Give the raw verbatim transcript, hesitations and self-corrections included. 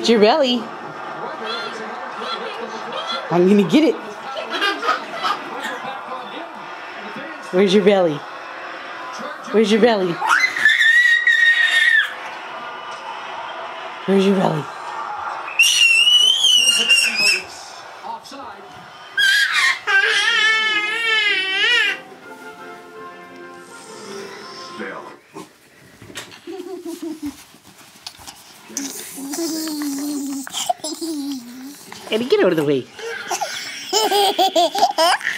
It's your belly. I'm gonna get it. Where's your belly? Where's your belly? Where's your belly? Eddie, get out of the way.